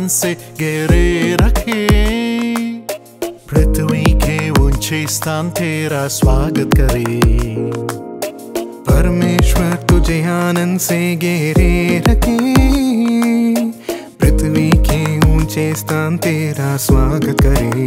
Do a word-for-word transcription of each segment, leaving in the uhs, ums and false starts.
से घेरे रखे। पृथ्वी के ऊंचे स्थान तेरा स्वागत करे। परमेश्वर तुझे आनंद से घेरे रखे। पृथ्वी के ऊंचे स्थान तेरा स्वागत करे।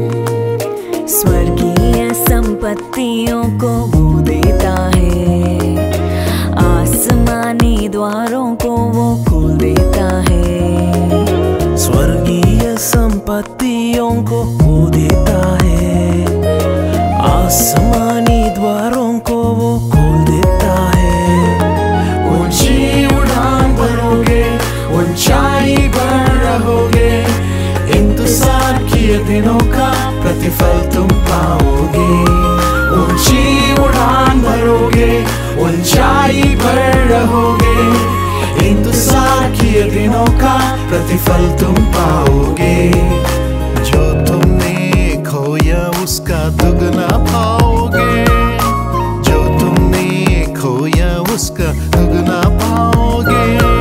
स्वर्गीय संपत्तियों को वो देता है, आसमानी द्वारों को वो खोल देता है। स्वर्गीय संपत्तियों को वो देता है, आसमानी द्वारों को वो खोल देता है। ऊंची उड़ान भरोगे, ऊंचाई पर रहोगे। इंतजार किए दिनों का प्रतिफल तुम पाओगे। ऊंची उड़ान भरोगे, ऊंचाई पर रहोगे। इंतजार किए दिनों का प्रतिफल तुम पाओगे। जो तुमने खोया उसका दुगना पाओगे। जो तुमने खोया उसका दुगना पाओगे।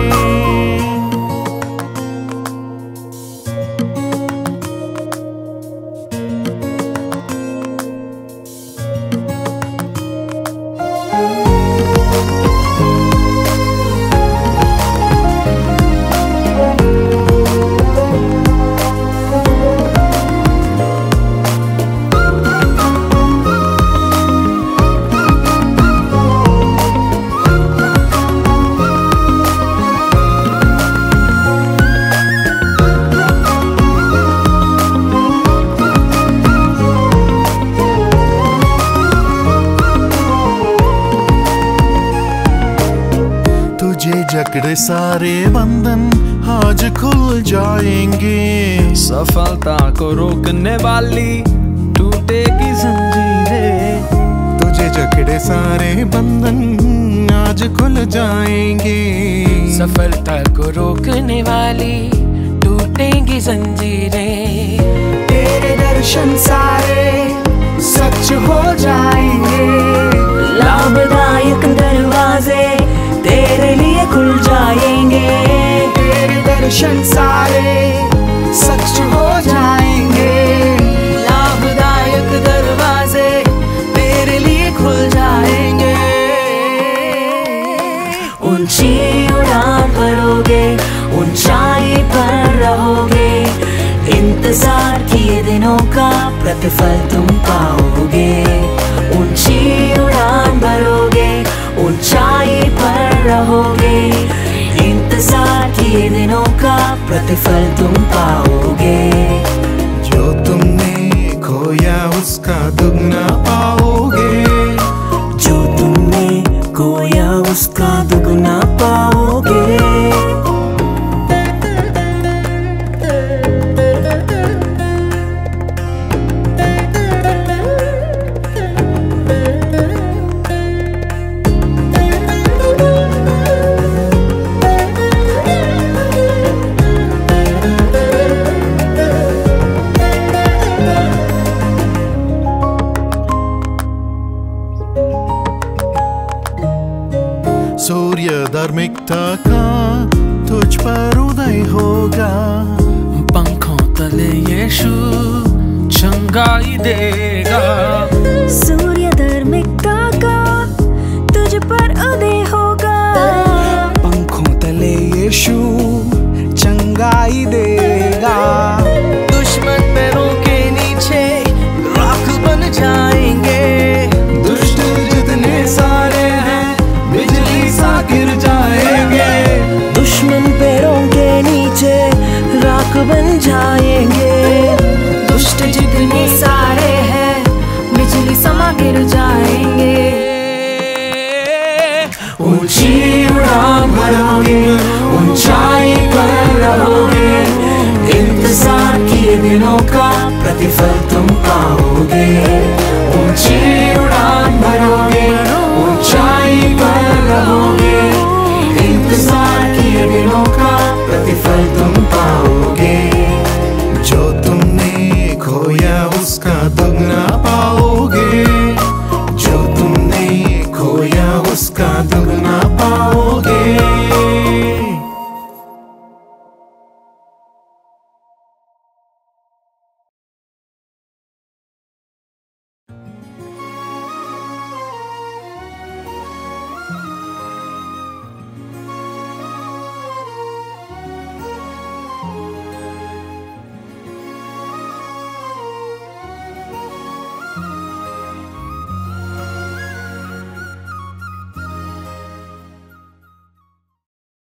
तुझे जकड़े सारे बंधन आज खुल जाएंगे। सफलता को रोकने वाली टूटेगी जंजीरें। तुझे जकड़े सारे बंधन आज खुल जाएंगे। सफलता को रोकने वाली टूटेंगी जंजीरें। तेरे दर्शन सारे सच हो जाएंगे। लाभदायक दरवाजे तेरे लिए खुल जाएंगे। तेरे दर्शन सारे सच हो जाएंगे। लाभदायक दरवाजे तेरे लिए खुल जाएंगे। ऊंची उड़ान भरोगे, ऊंचाई पर रहोगे। इंतजार किए दिनों का प्रतिफल तुम पाओगे। ऊंची उड़ान भरोगे, ऊंचाई पर रहोगे। इंतजार किए दिनों का प्रतिफल तुम पाओगे। जो तुमने खोया उसका दुगना पाओगे। जो तुमने खोया उसका दुगना पाओगे। सूर्य धार्मिकता का तुझ पर उदय होगा। पंखों तले यीशु चंगाई देगा। सूर्य धार्मिकता